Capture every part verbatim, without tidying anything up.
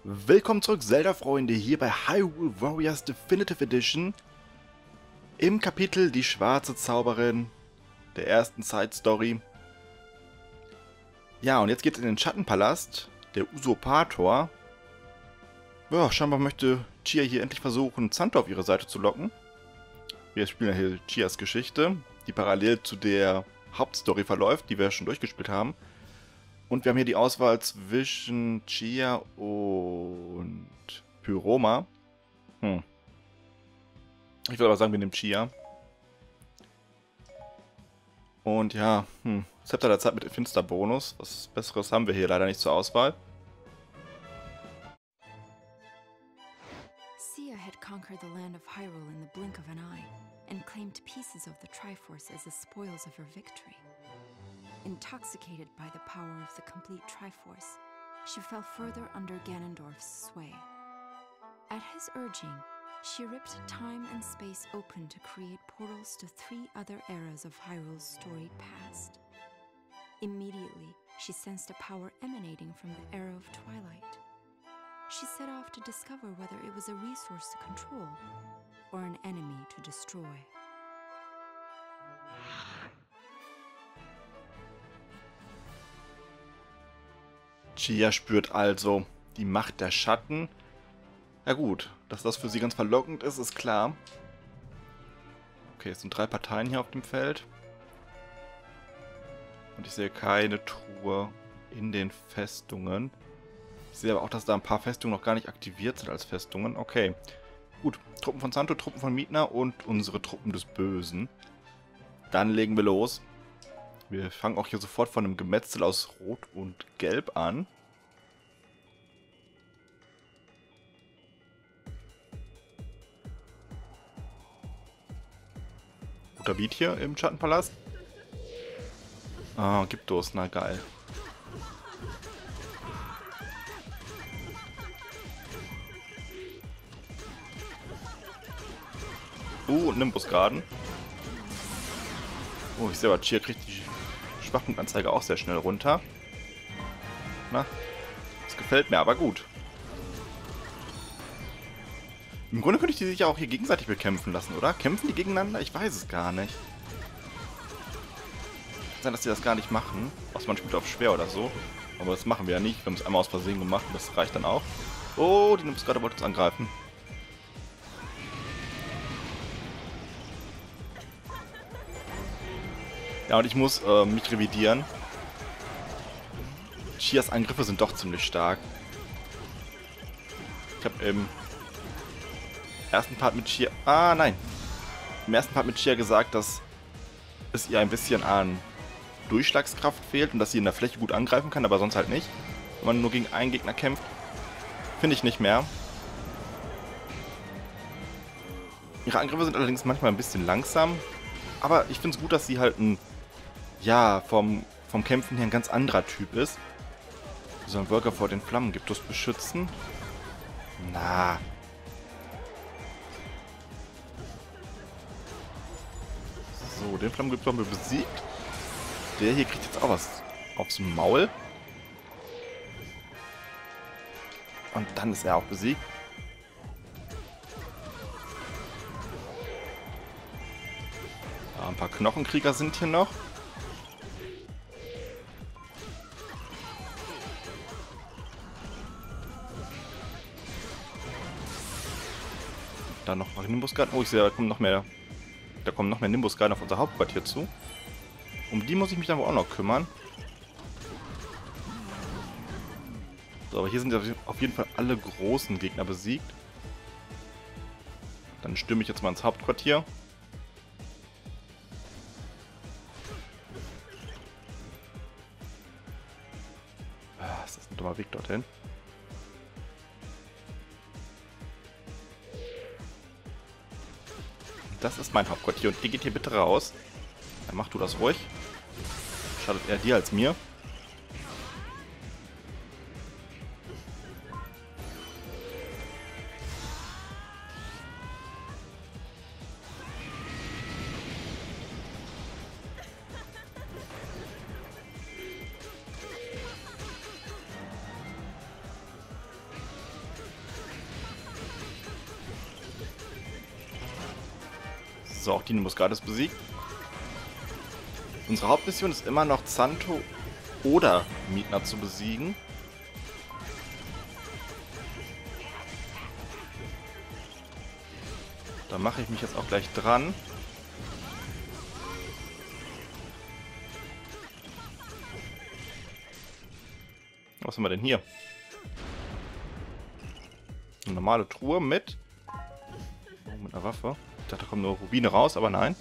Willkommen zurück, Zelda-Freunde, hier bei Hyrule Warriors Definitive Edition im Kapitel Die schwarze Zauberin der ersten Side-Story. Ja, und jetzt geht es in den Schattenpalast, der Usurpator. Ja, scheinbar möchte Chia hier endlich versuchen, Xanto auf ihre Seite zu locken. Wir spielen ja hier Chias Geschichte, die parallel zu der Hauptstory verläuft, die wir schon durchgespielt haben. Und wir haben hier die Auswahl zwischen Chia und Pyroma. Hm. Ich würde aber sagen, wir nehmen Chia. Und ja, hm. Zepter der Zeit mit Finsterbonus. Was Besseres haben wir hier leider nicht zur Auswahl. Sia had conquered the land of Hyrule in the blink of an eye, and claimed pieces of the Triforce as the spoils of her victory. Intoxicated by the power of the complete Triforce, she fell further under Ganondorf's sway. At his urging, she ripped time and space open to create portals to three other eras of Hyrule's storied past. Immediately, she sensed a power emanating from the era of Twilight. She set off to discover whether it was a resource to control or an enemy to destroy. Chia spürt also die Macht der Schatten. Ja gut, dass das für sie ganz verlockend ist, ist klar. Okay, es sind drei Parteien hier auf dem Feld. Und ich sehe keine Truhe in den Festungen. Ich sehe aber auch, dass da ein paar Festungen noch gar nicht aktiviert sind als Festungen. Okay, gut. Truppen von Xanto, Truppen von Midna und unsere Truppen des Bösen. Dann legen wir los. Wir fangen auch hier sofort von einem Gemetzel aus Rot und Gelb an. Guter Beat hier im Schattenpalast. Ah, Gyptos, na geil. Uh, und Nimbusgarden. Oh, ich sehe aber, Chia kriegt die Schwachpunktanzeige auch sehr schnell runter. Na, das gefällt mir, aber gut. Im Grunde könnte ich die sich ja auch hier gegenseitig bekämpfen lassen, oder? Kämpfen die gegeneinander? Ich weiß es gar nicht. Kann sein, dass die das gar nicht machen. Außer man spielt auf schwer oder so. Aber das machen wir ja nicht. Wir haben es einmal aus Versehen gemacht und das reicht dann auch. Oh, die Nimbusgarde wollte uns angreifen. Ja, und ich muss äh, mich revidieren. Chias Angriffe sind doch ziemlich stark. Ich habe im ersten Part mit Chia... Ah, nein. Im ersten Part mit Chia gesagt, dass es ihr ein bisschen an Durchschlagskraft fehlt und dass sie in der Fläche gut angreifen kann, aber sonst halt nicht. Wenn man nur gegen einen Gegner kämpft, finde ich nicht mehr. Ihre Angriffe sind allerdings manchmal ein bisschen langsam. Aber ich finde es gut, dass sie halt ein... Ja, vom, vom Kämpfen her ein ganz anderer Typ ist. Wir sollen Worker vor den Flammen Gyptos beschützen. Na. So, den Flammengyptos haben wir besiegt. Der hier kriegt jetzt auch was aufs Maul. Und dann ist er auch besiegt. Ja, ein paar Knochenkrieger sind hier noch. Da noch Nimbusgarden. Oh, ich sehe, da kommen noch mehr. Da kommen noch mehr Nimbusgarden auf unser Hauptquartier zu. Um die muss ich mich dann auch noch kümmern. So, aber hier sind ja auf jeden Fall alle großen Gegner besiegt. Dann stürme ich jetzt mal ins Hauptquartier. Ah, ist das ein dummer Weg dorthin? Das ist mein Hauptquartier und ihr geht hier bitte raus. Dann mach du das ruhig. Schadet eher dir als mir. So, auch Dino Muscadet ist besiegt. Unsere Hauptmission ist immer noch Zanto oder Midna zu besiegen. Da mache ich mich jetzt auch gleich dran. Was haben wir denn hier? Eine normale Truhe mit... Oh, mit einer Waffe. Ich dachte, da kommen nur Rubine raus, aber nein.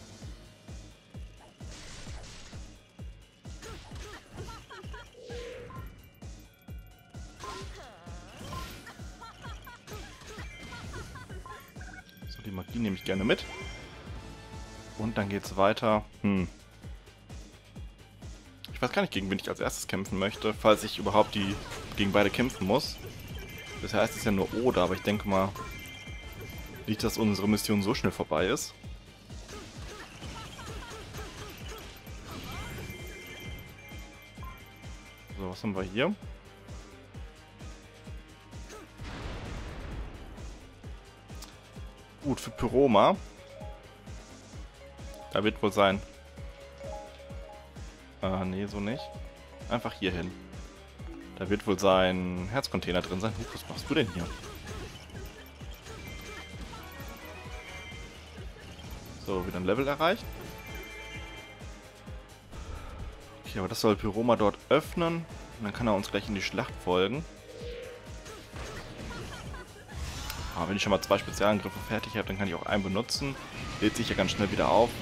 So, die Magie nehme ich gerne mit. Und dann geht's weiter. Hm. Ich weiß gar nicht, gegen wen ich als erstes kämpfen möchte, falls ich überhaupt die gegen beide kämpfen muss. Bisher heißt es ja nur Oda, aber ich denke mal nicht, dass unsere Mission so schnell vorbei ist. So, was haben wir hier? Gut, für Pyroma. Da wird wohl sein... Ah, nee, so nicht. Einfach hier hin. Da wird wohl sein Herzcontainer drin sein. Huch, was machst du denn hier? So, wieder ein Level erreicht. Okay, aber das soll Pyroma dort öffnen. Und dann kann er uns gleich in die Schlacht folgen. Aber wenn ich schon mal zwei Spezialangriffe fertig habe, dann kann ich auch einen benutzen. Lädt sich ja ganz schnell wieder auf.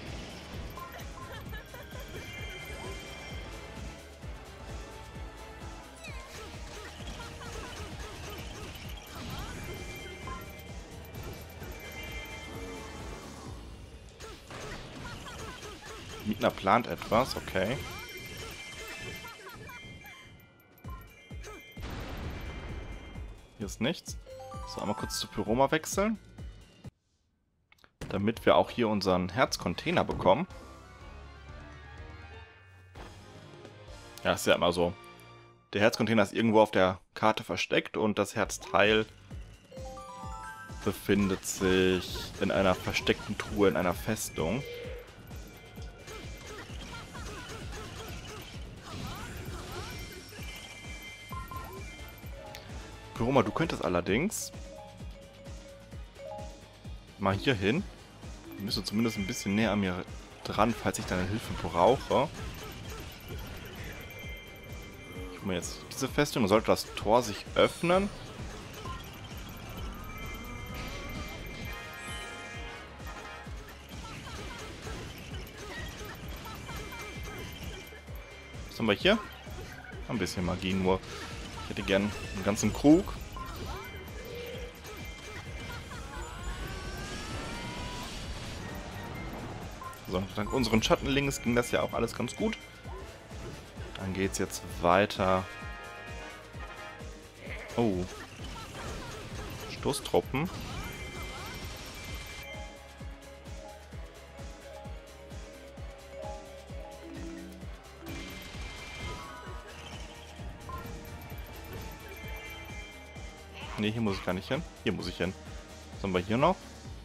Midna plant etwas, okay. Hier ist nichts. So, einmal kurz zu Pyroma wechseln. Damit wir auch hier unseren Herzcontainer bekommen. Ja, ist ja immer so. Der Herzcontainer ist irgendwo auf der Karte versteckt und das Herzteil befindet sich in einer versteckten Truhe in einer Festung. Pyroma, du könntest allerdings mal hier hin. Du müsstest zumindest ein bisschen näher an mir dran, falls ich deine Hilfe brauche. Ich hole mir jetzt diese Festung und sollte das Tor sich öffnen. Was haben wir hier? Ein bisschen Magie nur. Ich hätte gern einen ganzen Krug. So, dank unseren Schattenlings ging das ja auch alles ganz gut. Dann geht's jetzt weiter. Oh. Stoßtruppen. Ne, hier muss ich gar nicht hin. Hier muss ich hin. Was haben wir hier noch?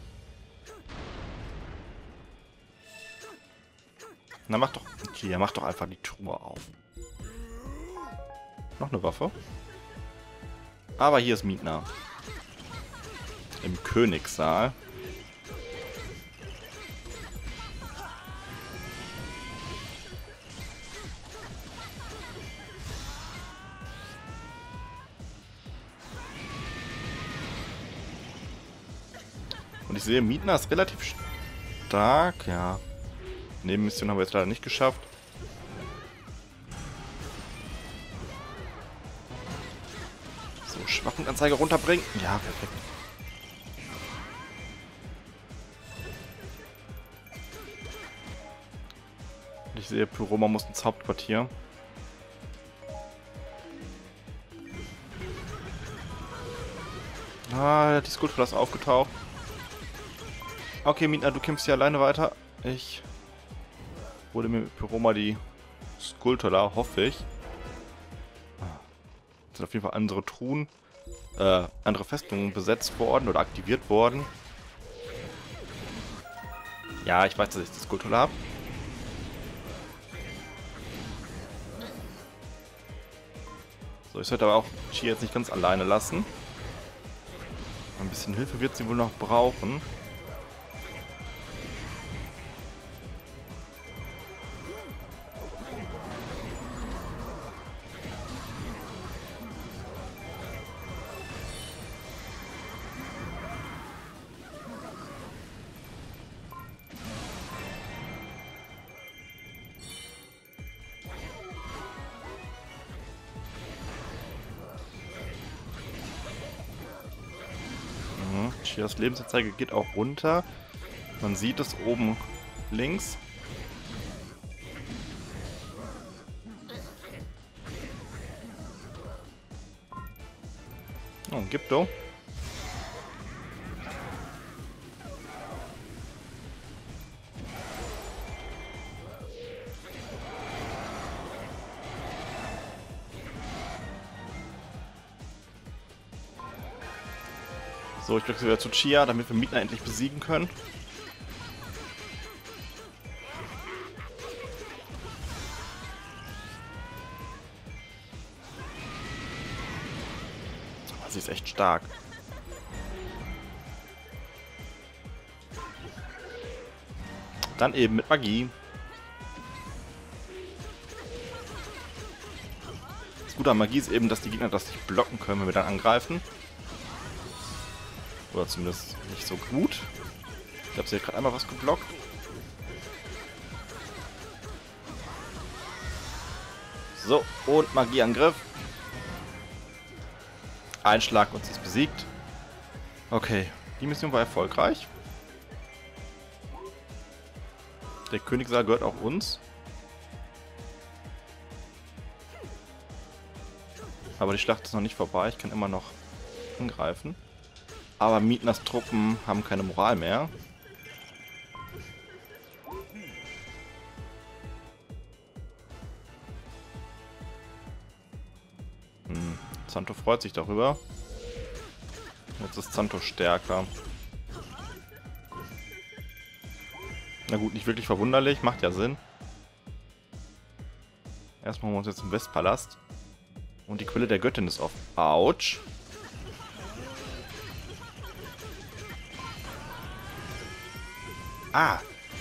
Na, mach doch... Okay, mach doch einfach die Truhe auf. Noch eine Waffe. Aber hier ist Midna. Im Königssaal. Und ich sehe, Midna ist relativ stark. Ja. Nebenmission haben wir jetzt leider nicht geschafft. So, Schwachenanzeige runterbringen. Ja, perfekt. Und ich sehe, Pyroma muss ins Hauptquartier. Ah, die Skulltula ist aufgetaucht. Okay, Midna, du kämpfst hier alleine weiter. Ich hole mir mit Pyroma die Skulltula, hoffe ich. Es sind auf jeden Fall andere Truhen, äh, andere Festungen besetzt worden oder aktiviert worden. Ja, ich weiß, dass ich das Skulltula habe. So, ich sollte aber auch Chia jetzt nicht ganz alleine lassen. Ein bisschen Hilfe wird sie wohl noch brauchen. Chias Lebensanzeige geht auch runter. Man sieht es oben links. Oh, Gypto. So, ich wechsle wieder zu Chia, damit wir Midna endlich besiegen können. Oh, sie ist echt stark. Dann eben mit Magie. Das Gute an Magie ist eben, dass die Gegner das nicht blocken können, wenn wir dann angreifen. Oder zumindest nicht so gut. Ich glaube, sie hat gerade einmal was geblockt. So, und Magieangriff. Ein Schlag und sie ist besiegt. Okay, die Mission war erfolgreich. Der Königssaal gehört auch uns. Aber die Schlacht ist noch nicht vorbei. Ich kann immer noch angreifen. Aber Midnas Truppen haben keine Moral mehr. Hm. Zanto freut sich darüber. Jetzt ist Zanto stärker. Na gut, nicht wirklich verwunderlich. Macht ja Sinn. Erstmal holen wir uns jetzt im Westpalast. Und die Quelle der Göttin ist offen. Autsch. Ah.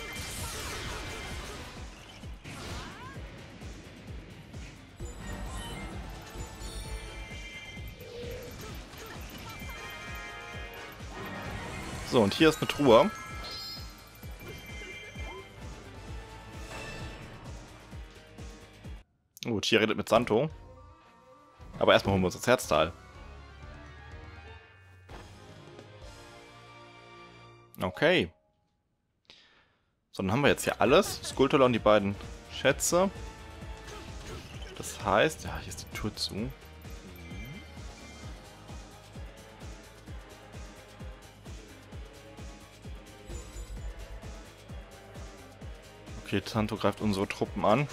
So, und hier ist eine Truhe. Gut, hier redet mit Zanto. Aber erstmal holen wir uns das Herzteil. Okay. So, dann haben wir jetzt hier alles. Skulltula und die beiden Schätze. Das heißt, ja, hier ist die Tür zu. Okay, Zanto greift unsere Truppen an.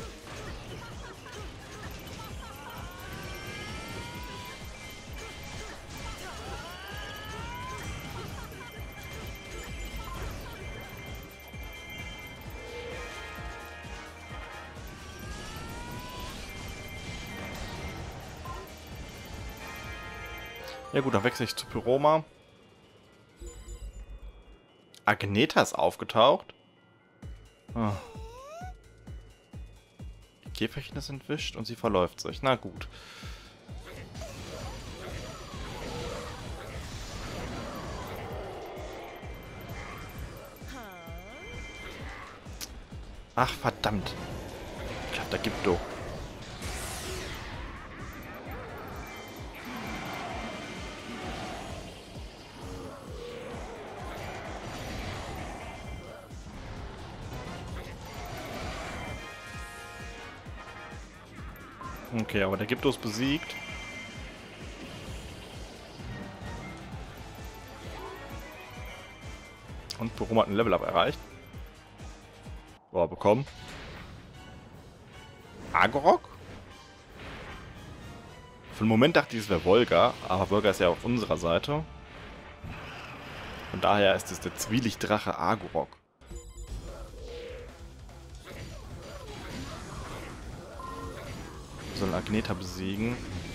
Ja gut, dann wechsle ich zu Pyroma. Agneta ist aufgetaucht. Oh. Die Käferchen ist entwischt und sie verläuft sich. Na gut. Ach, verdammt. Ich glaube, da gibt doch. Okay, aber der Gypto ist besiegt. Und Pyroma hat ein Level-Up erreicht. Boah, bekommen. Agorok? Für einen Moment dachte ich, es wäre Volga, aber Volga ist ja auf unserer Seite. Von daher ist es der Zwielichtdrache Agorok. Wir sollen Agneta besiegen.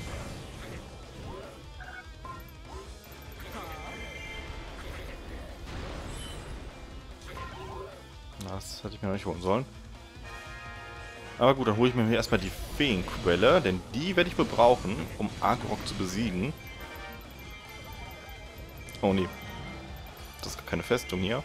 Das hätte ich mir noch nicht holen sollen. Aber gut, dann hole ich mir hier erstmal die Feenquelle, denn die werde ich wohl brauchen, um Argorok zu besiegen. Oh nee. Das ist gar keine Festung hier.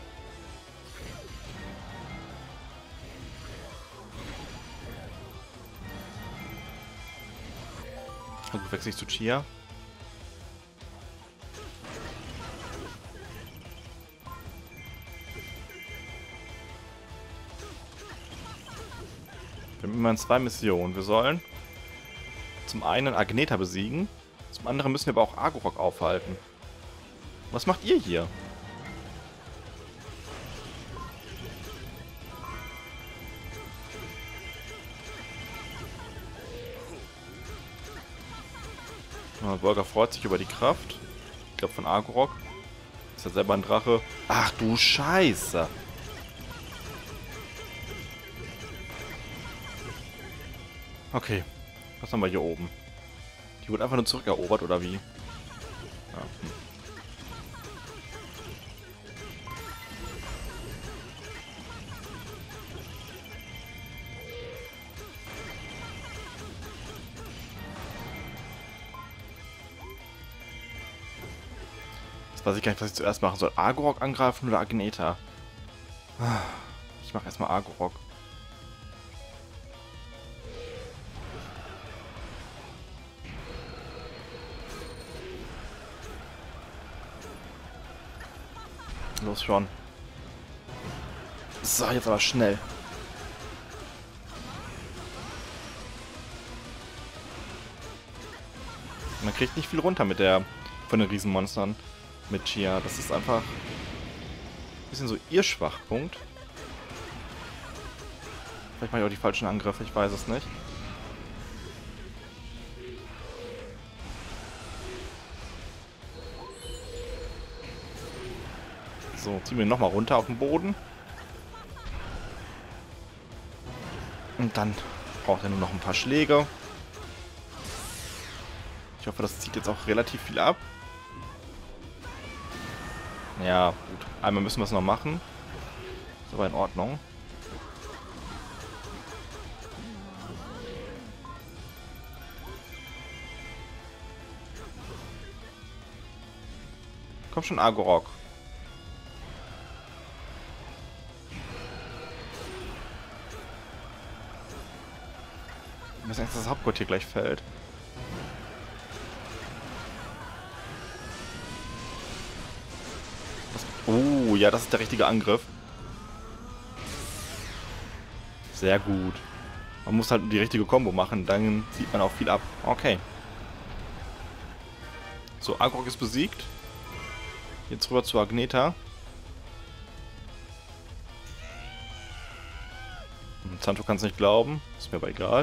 Na gut, wechsle ich zu Chia. Wir haben immerhin zwei Missionen. Wir sollen zum einen Agneta besiegen, zum anderen müssen wir aber auch Argorok aufhalten. Was macht ihr hier? Oh, Bolger freut sich über die Kraft. Ich glaube von Argorok. Ist ja selber ein Drache. Ach du Scheiße. Okay. Was haben wir hier oben? Die wurde einfach nur zurückerobert, oder wie? Ja. Hm. Jetzt weiß ich gar nicht, was ich zuerst machen soll. Argorok angreifen oder Agneta? Ich mache erstmal Argorok. Los schon. So, jetzt aber schnell. Man kriegt nicht viel runter mit der von den Riesenmonstern mit Chia. Das ist einfach ein bisschen so ihr Schwachpunkt. Vielleicht mache ich auch die falschen Angriffe, ich weiß es nicht. So, ziehen wir ihn nochmal runter auf den Boden. Und dann braucht er nur noch ein paar Schläge. Ich hoffe, das zieht jetzt auch relativ viel ab. Ja, gut. Einmal müssen wir es noch machen. Ist aber in Ordnung. Komm schon, Argorok. Mir ist Angst, dass das Hauptquartier gleich fällt. Das, oh, ja, das ist der richtige Angriff. Sehr gut. Man muss halt die richtige Kombo machen, dann zieht man auch viel ab. Okay. So, Argorok ist besiegt. Jetzt rüber zu Agneta. Zanto kann es nicht glauben. Ist mir aber egal.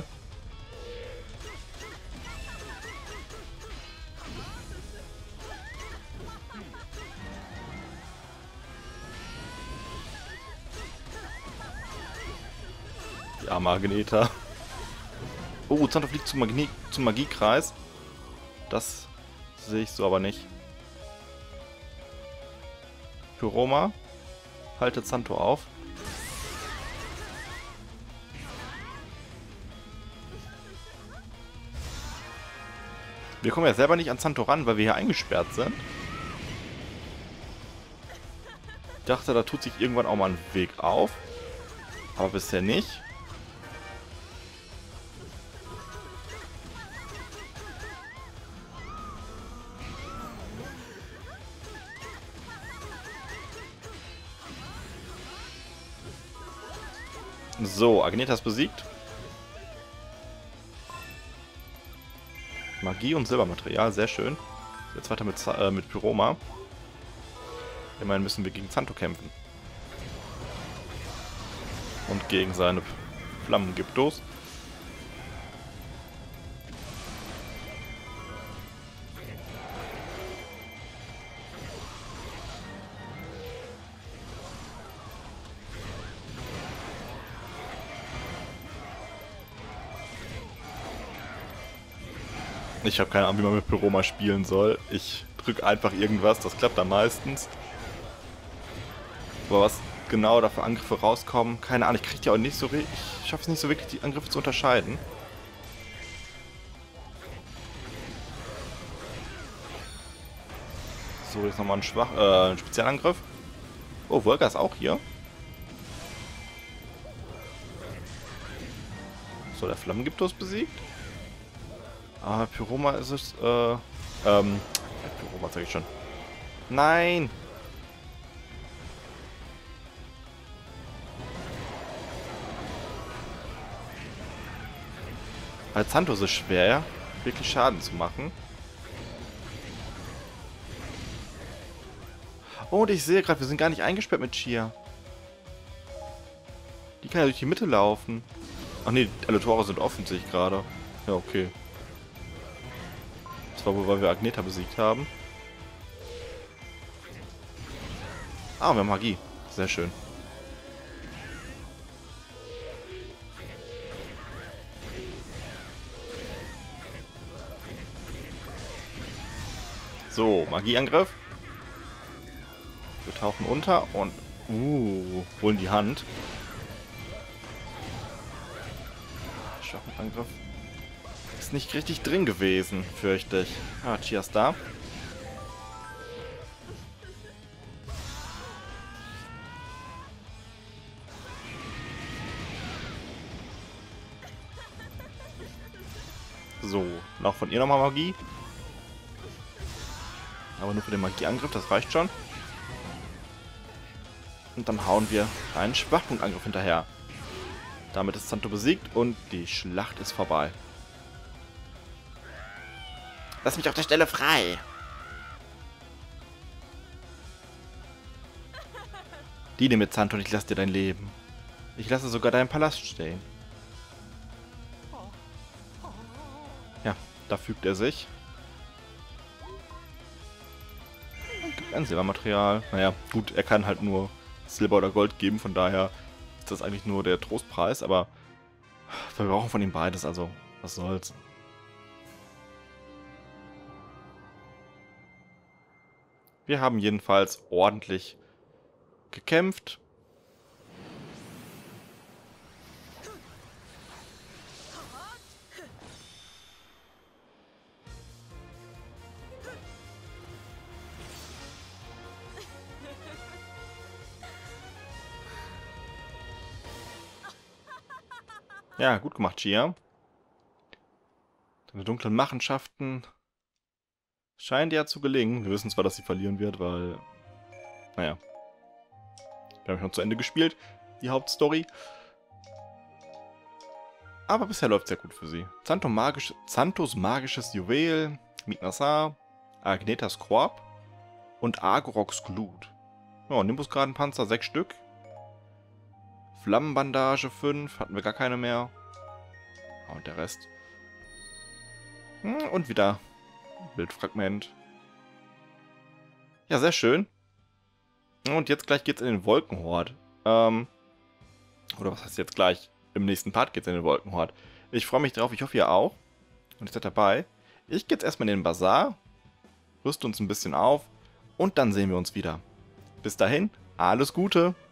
Die arme Agneta. Oh, Zanto fliegt zum, Magie zum Magiekreis. Das sehe ich so aber nicht. Pyroma, halte Zanto auf. Wir kommen ja selber nicht an Zanto ran, weil wir hier eingesperrt sind. Ich dachte, da tut sich irgendwann auch mal ein Weg auf. Aber bisher nicht. So, Agneta ist besiegt. Magie und Silbermaterial, sehr schön. Jetzt weiter mit, äh, mit Pyroma. Immerhin müssen wir gegen Zanto kämpfen. Und gegen seine Flammengyptos. Ich habe keine Ahnung, wie man mit Pyroma spielen soll. Ich drücke einfach irgendwas, das klappt dann meistens. Aber was genau da für Angriffe rauskommen, keine Ahnung. Ich kriege die auch nicht so richtig. Ich schaffe es nicht so wirklich, die Angriffe zu unterscheiden. So, jetzt nochmal ein schwach, äh, ein Spezialangriff. Oh, Volga ist auch hier. So, der Flammengiptus besiegt. Ah, Pyroma ist es, äh, ähm, Pyroma sag ich schon. Nein! Als Santos ist es schwer, wirklich Schaden zu machen. Oh, und ich sehe gerade, wir sind gar nicht eingesperrt mit Chia. Die kann ja durch die Mitte laufen. Ach nee, alle Tore sind offen, sehe ich gerade. Ja, okay. Das war wohl, weil wir Agneta besiegt haben. Ah, wir haben Magie. Sehr schön. So, Magieangriff. Wir tauchen unter und uh, holen die Hand. Schwachen Angriff. Ist nicht richtig drin gewesen, fürchte ich. Ah, Chia ist da. So, noch von ihr nochmal Magie. Aber nur für den Magieangriff, das reicht schon. Und dann hauen wir einen Schwachpunktangriff hinterher. Damit ist Santo besiegt und die Schlacht ist vorbei. Lass mich auf der Stelle frei! Diene mit Santo und ich lasse dir dein Leben. Ich lasse sogar deinen Palast stehen. Ja, da fügt er sich. Und gibt ein Silbermaterial. Naja, gut, er kann halt nur Silber oder Gold geben, von daher ist das eigentlich nur der Trostpreis, aber wir brauchen von ihm beides, also was soll's. Wir haben jedenfalls ordentlich gekämpft. Ja, gut gemacht, Chia. Deine dunklen Machenschaften scheinen dir ja zu gelingen. Wir wissen zwar, dass sie verlieren wird, weil... Naja. Wir haben schon zu Ende gespielt, die Hauptstory. Aber bisher läuft es sehr gut für sie. Santo magisch, Santos magisches Juwel, Mighnasar, Agnetas Korb und Agoroks Glut. Ja, Nimbusgradenpanzer sechs Stück. Flammenbandage fünf, hatten wir gar keine mehr. Und der Rest. Und wieder Bildfragment. Ja, sehr schön. Und jetzt gleich geht's in den Wolkenhort. Ähm, oder was heißt jetzt gleich? Im nächsten Part geht's in den Wolkenhort. Ich freue mich drauf, ich hoffe ihr auch. Und ihr seid dabei. Ich gehe jetzt erstmal in den Bazar. Rüste uns ein bisschen auf. Und dann sehen wir uns wieder. Bis dahin, alles Gute!